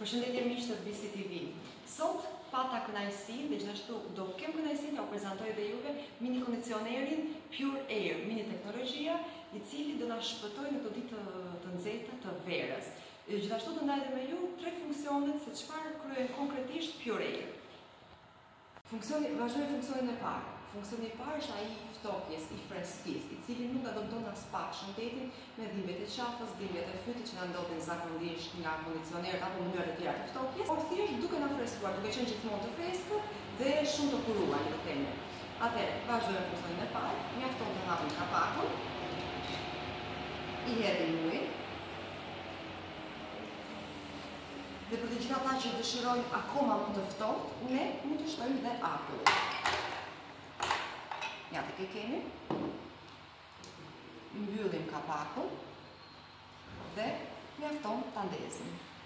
Përshëndetje miq të BC TV. Sot pata kënaqësinë dhe gjithashtu do kem kënaqësinë t'ju prezantoj edhe juve mini kondicionerin Pure Air, mini teknologjia, i cili do na shpëtoj në këto ditë të nxehta të verës. Gjithashtu do ndaj edhe me ju 3 funksionet se çfarë kryen konkretisht Pure Air. Vazhdojmë funksionin e parë. Funksioni i parë është ai i ftopjes, i freskisë, i cili nuk adopton as pak shëndetin me dhimbjet e qafës, dhimbjet e fytit që na ndodhin zakonisht nga kondicionerët apo mënyrat e tjera të ftopjes, por thjesht duke na freskuar, duke qenë gjithmonë të freskët dhe shumë të kuruar në themi. Atëherë, vazhdojmë funksionin e parë. Mjafton të hapim kapakun, i hedhim ujin. Dhe për të gjithë ata që dëshirojnë akoma më të ftohtë, ne mund të shtojmë dhe akull. Ja të kemi. Mbyllim kapakun dhe mjafton ta ndezim.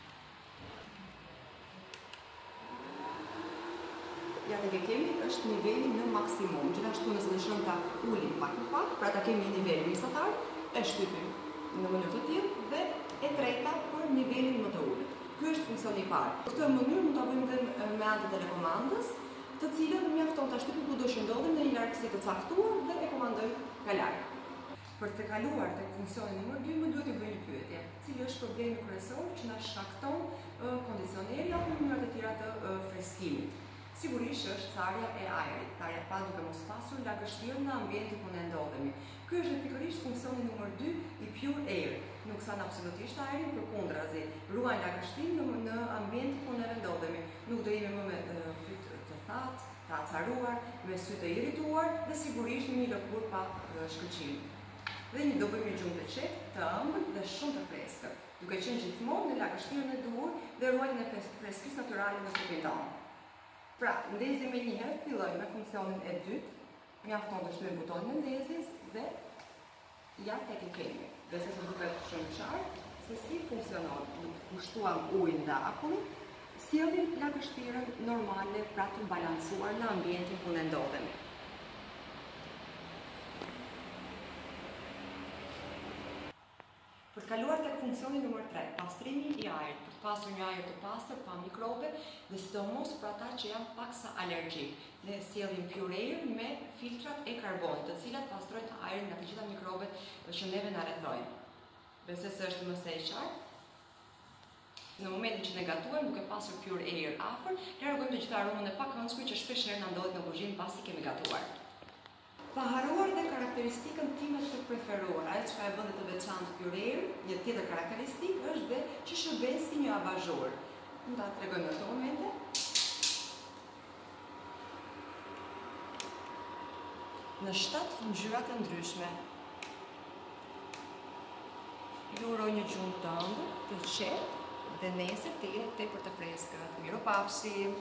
Ja të kemi është niveli në maksimum. Gjithashtu nëse dëshirojmë ta ulim pak më pak, pra ta kemi nivelin mesatar, e shtypim në mënyrë të tillë dhe e treta për nivelin më të ulët. Ky është funksioni i parë. Në këtë mënyrë mund ta bëjmë edhe me anë të telekomandës, të cilën mjafton ta shtypim kudo që ndodhem në një largësi të caktuar dhe e komandoj nga larg. Për të kaluar tek funksioni numër 2, më duhet të bëj një pyetje. Cili është problemi kryesor që na shkakton kondicioneri apo mënyrat e tjera të freskimit? Sigurisht është tharja e ajrit, tharja pa duke mos pasur lagështirë në ambientin ku ne ndodhemi. Ky është pikërisht funksioni numër 2 i Pure Air. Nuk than absolutisht ajrin, përkundrazi, ruajnë lagështinë në ambientin ku ne ndodhemi. Nuk do jemi më me fyt të thatë, të acaruar, me sy të irrituar dhe sigurisht me një lëkurë pa shkëlqim. Dhe do bëjmë një gjumë të qetë, të ëmbël dhe shumë të freskët, duke qenë gjithmonë në lagështirën e duhur dhe ruajtjen e freskisë natyrale në trupin tonë. Pra, ndezim me njëherë, fillojmë me funksionin e dytë, mjafton të shtyjmë butonin e ndezjes dhe ja tek e kemi. Besoj se duket shumë qartë se si funksionon. Kushtuam ujin dhe akullin, sjellim lagështirën normale, pra të balancuar në ambientin ku ne ndodhemi. Për të kaluar tek funksioni numër 3, pastrimi i ajrit, për të pasur një ajër të pastër, pa mikrobe dhe sidomos për ata që janë paksa alergjik. Ne sjellim Pure Air me filtrat e karbonit, të cilat pastrojnë ajrin nga të gjitha mikrobet që neve na rrethojnë. Besoj se është më së qartë. Në momentin që ne gatuajmë duke pasur Pure Air afër, largojmë të gjitha aromën e pakëndshme që shpeshherë na ndodhet në kuzhinë pasi kemi gatuar. Pa haruar dhe karakteristikën time të preferuar, ajo çka e bën të veçantë Pure Air, një tjetër karakteristikë është dhe që shërben si një abazhur. Mund ta tregojmë në këto momente. Në 7 ngjyra të ndryshme. Ju uroj një gjumë të ëmbël, të qetë dhe nesër të jetë tepër të freskët. Mirupafshim!